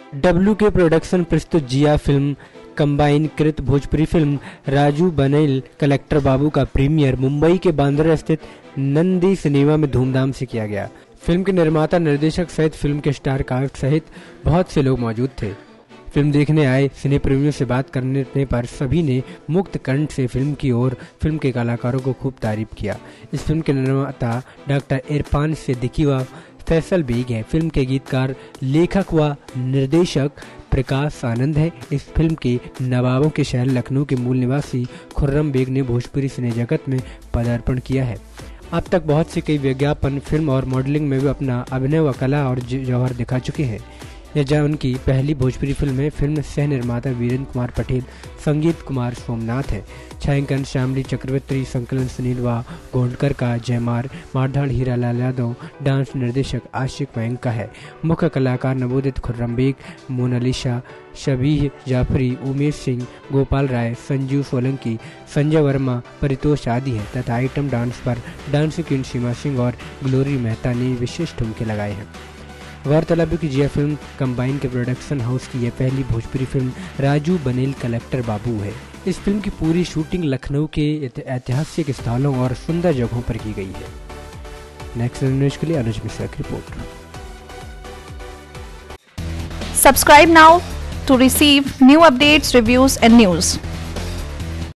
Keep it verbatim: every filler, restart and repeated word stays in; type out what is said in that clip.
W के production प्रस्तुत जिया film combine कृत भोजपुरी फिल्म राजू बनेल कलेक्टर बाबू का प्रीमियर मुंबई के बांद्रा स्थित नंदी सिनेमा में धूमधाम से किया गया। फिल्म के निर्माता निर्देशक सहित फिल्म के स्टार कास्ट सहित बहुत से लोग मौजूद थे। फिल्म देखने आए सिने प्रेमियों से बात करने पर सभी ने मुक्त कंठ से फिल्म की और फिल्म के कलाकारों को खूब तारीफ किया। इस फिल्म के निर्माता डॉक्टर इरफान सिद्दीकी व फैसल बेग है। फिल्म के गीतकार, लेखक व निर्देशक प्रकाश आनंद है। इस फिल्म के नवाबों के शहर लखनऊ के मूल निवासी खुर्रम बेग ने भोजपुरी सिने जगत में पदार्पण किया है। अब तक बहुत से कई विज्ञापन, फिल्म और मॉडलिंग में भी अपना अभिनय व कला और जौहर दिखा चुके हैं। यह जहाँ उनकी पहली भोजपुरी फिल्म है। फिल्म सह निर्माता वीरेंद्र कुमार पटेल, संगीत कुमार सोमनाथ है। छायांकन श्यामली चक्रवर्ती, संकलन सुनील व गोंडकर का, जयमार मारधाड़ हीरालाल यादव, डांस निर्देशक आशिक मयंक का है। मुख्य कलाकार नवोदित खुर्रम बेग, मोनालिसा, शबीह जाफरी, उमेश सिंह, गोपाल राय, संजीव सोलंकी, संजय वर्मा, परितोष आदि है तथा आइटम डांस पर डांस क्वीन सीमा सिंह और ग्लोरी मेहता ने विशेष ठुमके लगाए हैं। गौरतलब है कि जिया फिल्म कंबाइन के प्रोडक्शन हाउस की यह पहली भोजपुरी फिल्म राजू बनेल कलेक्टर बाबू है। इस फिल्म की पूरी शूटिंग लखनऊ के ऐतिहासिक स्थलों और सुंदर जगहों पर की गई है। नेक्स्ट न्यूज के लिए अनुज मिश्रा की रिपोर्ट। Subscribe now to receive new updates, reviews and news.